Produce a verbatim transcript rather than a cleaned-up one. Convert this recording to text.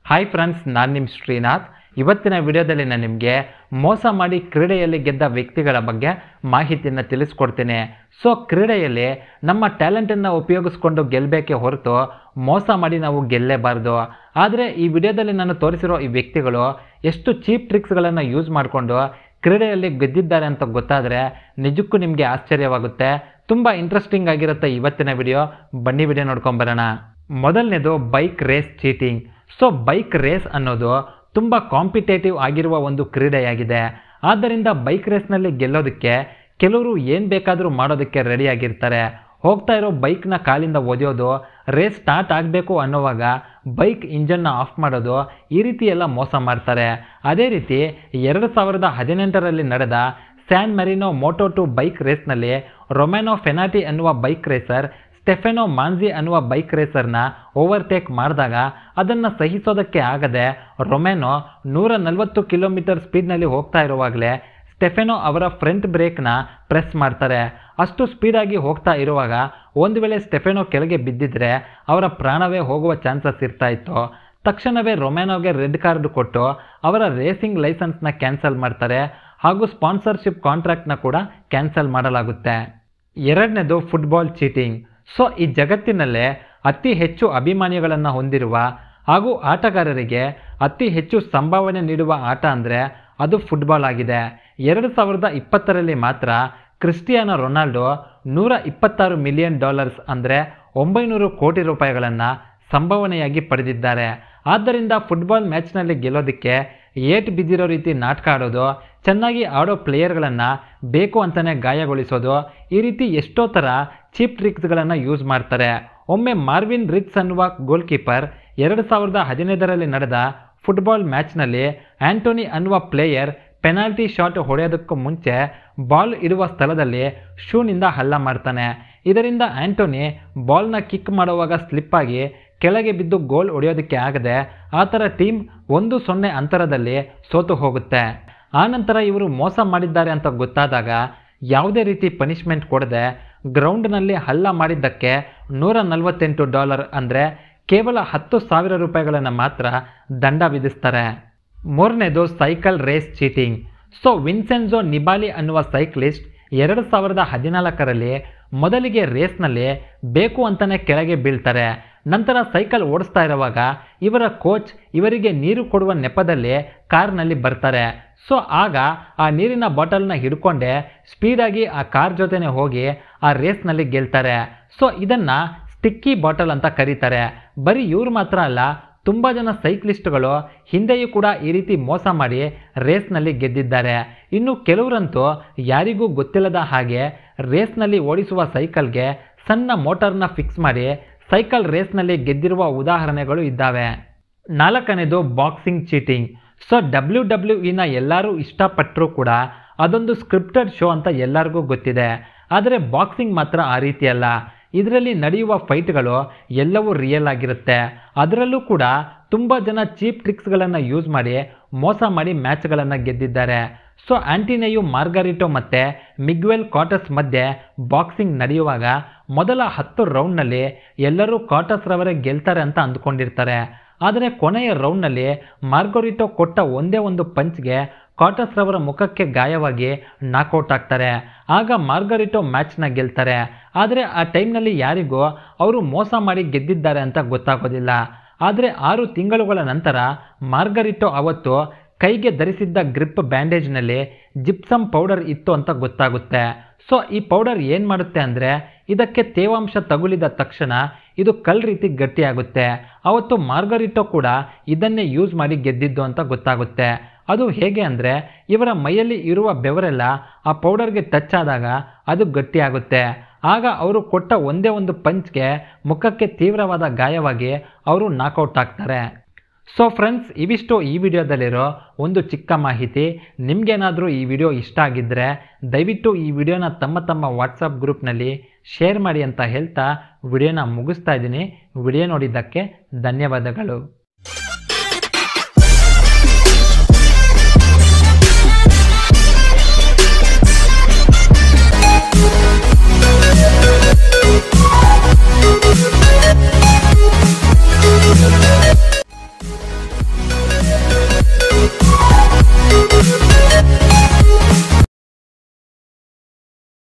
Hi friends, ನಾನು ನಿಮ್ಮ ಶ್ರೀನಾಥ್. ಇವತ್ತಿನ ವಿಡಿಯೋದಲ್ಲಿ ನಾನು ನಿಮಗೆ ಮೋಸ ಮಾಡಿ ಕ್ರೀಡೆಯಲ್ಲಿ ಗೆದ್ದ ವ್ಯಕ್ತಿಗಳ ಬಗ್ಗೆ ಮಾಹಿತಿಯನ್ನು ತಿಳಿಸ್ಕೊಡ್ತೀನಿ. ಸೊ ಕ್ರೀಡೆಯಲ್ಲಿ ನಮ್ಮ ಟ್ಯಾಲೆಂಟನ್ನು ಉಪಯೋಗಿಸ್ಕೊಂಡು ಗೆಲ್ಲಬೇಕೇ ಹೊರತು ಮೋಸ ಮಾಡಿ ನಾವು ಗೆಲ್ಲೇಬಾರ್ದು. ಆದರೆ ಈ ವಿಡಿಯೋದಲ್ಲಿ ನಾನು ತೋರಿಸಿರೋ ಈ ವ್ಯಕ್ತಿಗಳು ಎಷ್ಟು ಚೀಪ್ ಟ್ರಿಕ್ಸ್ಗಳನ್ನು ಯೂಸ್ ಮಾಡಿಕೊಂಡು ಕ್ರೀಡೆಯಲ್ಲಿ ಗೆದ್ದಿದ್ದಾರೆ ಅಂತ ಗೊತ್ತಾದರೆ ನಿಜಕ್ಕೂ ನಿಮಗೆ ಆಶ್ಚರ್ಯವಾಗುತ್ತೆ. ತುಂಬ ಇಂಟ್ರೆಸ್ಟಿಂಗ್ ಆಗಿರುತ್ತೆ ಇವತ್ತಿನ ವಿಡಿಯೋ. ಬನ್ನಿ ವಿಡಿಯೋ ನೋಡ್ಕೊಂಬರೋಣ. ಮೊದಲನೇದು bike race cheating. So bike race ಅನ್ನೋದು ತುಂಬ ಕಾಂಪಿಟೇಟಿವ್ ಆಗಿರುವ ಒಂದು ಕ್ರೀಡೆಯಾಗಿದೆ. ಆದ್ದರಿಂದ ಬೈಕ್ ರೇಸ್ನಲ್ಲಿ ಗೆಲ್ಲೋದಕ್ಕೆ ಕೆಲವರು ಏನು ಬೇಕಾದರೂ ಮಾಡೋದಕ್ಕೆ ರೆಡಿಯಾಗಿರ್ತಾರೆ. ಹೋಗ್ತಾ ಇರೋ ಬೈಕ್ನ ಕಾಲಿಂದ ಒದೆಯೋದು, ರೇಸ್ ಸ್ಟಾರ್ಟ್ ಆಗಬೇಕು ಅನ್ನೋವಾಗ ಬೈಕ್ ಇಂಜನ್ನ ಆಫ್ ಮಾಡೋದು, ಈ ರೀತಿ ಎಲ್ಲ ಮೋಸ ಮಾಡ್ತಾರೆ. ಅದೇ ರೀತಿ ಎರಡು ಸಾವಿರದ ಹದಿನೆಂಟರಲ್ಲಿ ನಡೆದ San Marino Moto two bike ರೇಸ್ನಲ್ಲಿ ರೊಮ್ಯಾನೋ ಫೆನಾಟಿ ಅನ್ನುವ ಬೈಕ್ ರೇಸರ್ ಸ್ಟೆಫೆನೋ ಮಾನ್ಜಿ ಅನ್ನುವ ಬೈಕ್ ರೇಸರ್ನ ಓವರ್ಟೇಕ್ ಮಾಡಿದಾಗ ಅದನ್ನು ಸಹಿಸೋದಕ್ಕೆ ಆಗದೆ ರೊಮ್ಯಾನೋ ನೂರ ನಲವತ್ತು ಕಿಲೋಮೀಟರ್ ಸ್ಪೀಡ್ನಲ್ಲಿ ಹೋಗ್ತಾ ಇರುವಾಗಲೇ ಸ್ಟೆಫೆನೋ ಅವರ ಫ್ರಂಟ್ ಬ್ರೇಕ್ನ ಪ್ರೆಸ್ ಮಾಡ್ತಾರೆ. ಅಷ್ಟು ಸ್ಪೀಡಾಗಿ ಹೋಗ್ತಾ ಇರುವಾಗ ಒಂದು ವೇಳೆ ಸ್ಟೆಫೆನೋ ಕೆಳಗೆ ಬಿದ್ದಿದ್ರೆ ಅವರ ಪ್ರಾಣವೇ ಹೋಗುವ ಚಾನ್ಸಸ್ ಇರ್ತಾ ಇತ್ತು. ತಕ್ಷಣವೇ ರೊಮ್ಯಾನೋಗೆ ರೆಡ್ ಕಾರ್ಡ್ ಕೊಟ್ಟು ಅವರ ರೇಸಿಂಗ್ ಲೈಸೆನ್ಸ್ನ ಕ್ಯಾನ್ಸಲ್ ಮಾಡ್ತಾರೆ ಹಾಗೂ ಸ್ಪಾನ್ಸರ್ಶಿಪ್ ಕಾಂಟ್ರಾಕ್ಟ್ನ ಕೂಡ ಕ್ಯಾನ್ಸಲ್ ಮಾಡಲಾಗುತ್ತೆ. ಎರಡನೇದು ಫುಟ್ಬಾಲ್ ಚೀಟಿಂಗ್. ಸೊ ಈ ಜಗತ್ತಿನಲ್ಲೇ ಅತಿ ಹೆಚ್ಚು ಅಭಿಮಾನಿಗಳನ್ನು ಹೊಂದಿರುವ ಹಾಗೂ ಆಟಗಾರರಿಗೆ ಅತಿ ಹೆಚ್ಚು ಸಂಭಾವನೆ ನೀಡುವ ಆಟ ಅಂದರೆ ಅದು ಫುಟ್ಬಾಲ್ ಆಗಿದೆ. ಎರಡು ಸಾವಿರದ ಇಪ್ಪತ್ತರಲ್ಲಿ ಮಾತ್ರ ಕ್ರಿಸ್ಟಿಯಾನೋ ರೊನಾಲ್ಡೋ ನೂರ ಇಪ್ಪತ್ತಾರು ಮಿಲಿಯನ್ ಡಾಲರ್ಸ್ ಅಂದರೆ ಒಂಬೈನೂರು ಕೋಟಿ ರೂಪಾಯಿಗಳನ್ನು ಸಂಭಾವನೆಯಾಗಿ ಪಡೆದಿದ್ದಾರೆ. ಆದ್ದರಿಂದ ಫುಟ್ಬಾಲ್ ಮ್ಯಾಚ್ನಲ್ಲಿ ಗೆಲ್ಲೋದಕ್ಕೆ ಏಟ್ ಬಿದ್ದಿರೋ ರೀತಿ ನಾಟಕ ಆಡೋದು, ಚೆನ್ನಾಗಿ ಆಡೋ ಪ್ಲೇಯರ್ಗಳನ್ನು ಬೇಕು ಅಂತಲೇ ಗಾಯಗೊಳಿಸೋದು, ಈ ರೀತಿ ಎಷ್ಟೋ ಥರ ಚೀಪ್ ಟ್ರಿಕ್ಸ್ಗಳನ್ನು ಯೂಸ್ ಮಾಡ್ತಾರೆ. ಒಮ್ಮೆ ಮಾರ್ವಿನ್ ರಿಟ್ಸ್ ಅನ್ನುವ ಗೋಲ್ ಕೀಪರ್ ಎರಡು ಸಾವಿರದ ಹದಿನೈದರಲ್ಲಿ ನಡೆದ ಫುಟ್ಬಾಲ್ ಮ್ಯಾಚ್ನಲ್ಲಿ ಆಂಟೋನಿ ಅನ್ನುವ ಪ್ಲೇಯರ್ ಪೆನಾಲ್ಟಿ ಶಾಟ್ ಹೊಡೆಯೋದಕ್ಕೂ ಮುಂಚೆ ಬಾಲ್ ಇರುವ ಸ್ಥಳದಲ್ಲಿ ಶೂನಿಂದ ಹಲ್ಲ ಮಾಡ್ತಾನೆ. ಇದರಿಂದ ಆಂಟೋನಿ ಬಾಲ್ನ ಕಿಕ್ ಮಾಡುವಾಗ ಸ್ಲಿಪ್ಪಾಗಿ ಕೆಳಗೆ ಬಿದ್ದು ಗೋಲ್ ಹೊಡೆಯೋದಕ್ಕೆ ಆಗದೆ ಆ ಥರ ಟೀಮ್ ಒಂದು ಸೊನ್ನೆ ಅಂತರದಲ್ಲಿ ಸೋತು ಹೋಗುತ್ತೆ. ಆನಂತರ ಇವರು ಮೋಸ ಮಾಡಿದ್ದಾರೆ ಅಂತ ಗೊತ್ತಾದಾಗ ಯಾವುದೇ ರೀತಿ ಪನಿಷ್ಮೆಂಟ್ ಕೊಡದೆ ಗ್ರೌಂಡ್ನಲ್ಲಿ ಹಲ್ಲ ಮಾಡಿದ್ದಕ್ಕೆ ನೂರ ನಲವತ್ತೆಂಟು ಡಾಲರ್ ಅಂದರೆ ಕೇವಲ ಹತ್ತು ಸಾವಿರ ರೂಪಾಯಿಗಳನ್ನು ಮಾತ್ರ ದಂಡ ವಿಧಿಸ್ತಾರೆ. ಮೂರನೇದು cycle race cheating. So Vincenzo Nibali ಅನ್ನುವ ಸೈಕ್ಲಿಸ್ಟ್ ಎರಡು ಸಾವಿರದ ಹದಿನಾಲ್ಕರಲ್ಲಿ ಮೊದಲಿಗೆ ರೇಸ್ನಲ್ಲಿ ಬೇಕು ಅಂತಲೇ ಕೆಳಗೆ ಬೀಳ್ತಾರೆ. ನಂತರ ಸೈಕಲ್ ಓಡಿಸ್ತಾ ಇರುವಾಗ ಇವರ ಕೋಚ್ ಇವರಿಗೆ ನೀರು ಕೊಡುವ ನೆಪದಲ್ಲಿ ಕಾರ್ನಲ್ಲಿ ಬರ್ತಾರೆ. ಸೊ ಆಗ ಆ ನೀರಿನ ಬಾಟಲ್ನ ಹಿಡ್ಕೊಂಡೆ ಸ್ಪೀಡಾಗಿ ಆ ಕಾರ್ ಜೊತೆನೆ ಹೋಗಿ ಆ ರೇಸ್ನಲ್ಲಿ ಗೆಲ್ತಾರೆ. ಸೊ ಇದನ್ನು ಸ್ಟಿಕ್ಕಿ ಬಾಟಲ್ ಅಂತ ಕರೀತಾರೆ. ಬರೀ ಇವ್ರು ಮಾತ್ರ ಅಲ್ಲ, ತುಂಬ ಜನ ಸೈಕ್ಲಿಸ್ಟ್ಗಳು ಹಿಂದೆಯೂ ಕೂಡ ಈ ರೀತಿ ಮೋಸ ಮಾಡಿ ರೇಸ್ನಲ್ಲಿ ಗೆದ್ದಿದ್ದಾರೆ. ಇನ್ನು ಕೆಲವರಂತೂ ಯಾರಿಗೂ ಗೊತ್ತಿಲ್ಲದ ಹಾಗೆ ರೇಸ್ನಲ್ಲಿ ಓಡಿಸುವ ಸೈಕಲ್ಗೆ ಸಣ್ಣ ಮೋಟಾರ್ನ ಫಿಕ್ಸ್ ಮಾಡಿ ಸೈಕಲ್ ರೇಸ್ನಲ್ಲಿ ಗೆದ್ದಿರುವ ಉದಾಹರಣೆಗಳು ಇದ್ದಾವೆ. ನಾಲ್ಕನೇದು boxing cheating. So W W ಇನ ಎಲ್ಲರೂ ಇಷ್ಟಪಟ್ಟರೂ ಕೂಡ ಅದೊಂದು ಸ್ಕ್ರಿಪ್ಟೆಡ್ ಶೋ ಅಂತ ಎಲ್ಲರಿಗೂ ಗೊತ್ತಿದೆ. ಆದರೆ ಬಾಕ್ಸಿಂಗ್ ಮಾತ್ರ ಆ ರೀತಿ ಅಲ್ಲ. ಇದರಲ್ಲಿ ನಡೆಯುವ ಫೈಟ್ಗಳು ಎಲ್ಲವೂ ರಿಯಲ್ ಆಗಿರುತ್ತೆ. ಅದರಲ್ಲೂ ಕೂಡ ತುಂಬ ಜನ ಚೀಪ್ ಟ್ರಿಕ್ಸ್ಗಳನ್ನು ಯೂಸ್ ಮಾಡಿ ಮೋಸ ಮಾಡಿ ಮ್ಯಾಚ್ಗಳನ್ನು ಗೆದ್ದಿದ್ದಾರೆ. ಸೊ ಆಂಟಿನೆಯು ಮಾರ್ಗರಿಟೋ ಮತ್ತು ಮಿಗ್ವೆಲ್ ಕಾಟಸ್ ಮಧ್ಯೆ ಬಾಕ್ಸಿಂಗ್ ನಡೆಯುವಾಗ ಮೊದಲ ಹತ್ತು ರೌಂಡ್ನಲ್ಲಿ ಎಲ್ಲರೂ ಕಾಟಸ್ ರವರೇ ಗೆಲ್ತಾರೆ ಅಂತ ಅಂದ್ಕೊಂಡಿರ್ತಾರೆ. ಆದರೆ ಕೊನೆಯ ರೌಂಡ್ನಲ್ಲಿ ಮಾರ್ಗರಿಟೋ ಕೊಟ್ಟ ಒಂದೇ ಒಂದು ಪಂಚ್ಗೆ ಕಾಟಸ್ ರವರ ಮುಖಕ್ಕೆ ಗಾಯವಾಗಿ ನಾಕೌಟ್ ಆಗ್ತಾರೆ. ಆಗ ಮಾರ್ಗರಿಟೋ ಮ್ಯಾಚ್ನ ಗೆಲ್ತಾರೆ. ಆದರೆ ಆ ಟೈಮ್ನಲ್ಲಿ ಯಾರಿಗೂ ಅವರು ಮೋಸ ಮಾಡಿ ಗೆದ್ದಿದ್ದಾರೆ ಅಂತ ಗೊತ್ತಾಗೋದಿಲ್ಲ. ಆದರೆ ಆರು ತಿಂಗಳುಗಳ ನಂತರ ಮಾರ್ಗರಿಟೋ ಅವತ್ತು ಕೈಗೆ ಧರಿಸಿದ್ದ ಗ್ರಿಪ್ ಬ್ಯಾಂಡೇಜ್ನಲ್ಲಿ ಜಿಪ್ಸಮ್ ಪೌಡರ್ ಇತ್ತು ಅಂತ ಗೊತ್ತಾಗುತ್ತೆ. ಸೊ ಈ ಪೌಡರ್ ಏನು ಮಾಡುತ್ತೆ ಅಂದರೆ ಇದಕ್ಕೆ ತೇವಾಂಶ ತಗುಲಿದ ತಕ್ಷಣ ಇದು ಕಲ್ ರೀತಿ ಗಟ್ಟಿಯಾಗುತ್ತೆ. ಅವತ್ತು ಮಾರ್ಗರಿಟೋ ಕೂಡ ಇದನ್ನೇ ಯೂಸ್ ಮಾಡಿ ಗೆದ್ದಿದ್ದು ಅಂತ ಗೊತ್ತಾಗುತ್ತೆ. ಅದು ಹೇಗೆ ಅಂದರೆ ಇವರ ಮೈಯಲ್ಲಿ ಇರುವ ಬೆವರೆಲ್ಲ ಆ ಪೌಡರ್ಗೆ ಟಚ್ ಆದಾಗ ಅದು ಗಟ್ಟಿಯಾಗುತ್ತೆ. ಆಗ ಅವರು ಕೊಟ್ಟ ಒಂದೇ ಒಂದು ಪಂಚ್ಗೆ ಮುಖಕ್ಕೆ ತೀವ್ರವಾದ ಗಾಯವಾಗಿ ಅವರು ನಾಕೌಟ್ ಆಗ್ತಾರೆ. ಸೊ ಫ್ರೆಂಡ್ಸ್, ಇವಿಷ್ಟು ಈ ವಿಡಿಯೋದಲ್ಲಿರೋ ಒಂದು ಚಿಕ್ಕ ಮಾಹಿತಿ. ನಿಮಗೇನಾದರೂ ಈ ವಿಡಿಯೋ ಇಷ್ಟ ಆಗಿದ್ದರೆ ದಯವಿಟ್ಟು ಈ ವಿಡಿಯೋನ ತಮ್ಮ ತಮ್ಮ ವಾಟ್ಸಪ್ ಗ್ರೂಪ್ನಲ್ಲಿ ಶೇರ್ ಮಾಡಿ ಅಂತ ಹೇಳ್ತಾ ವಿಡಿಯೋನ ಮುಗಿಸ್ತಾ ಇದ್ದೀನಿ. ವಿಡಿಯೋ ನೋಡಿದ್ದಕ್ಕೆ ಧನ್ಯವಾದಗಳು.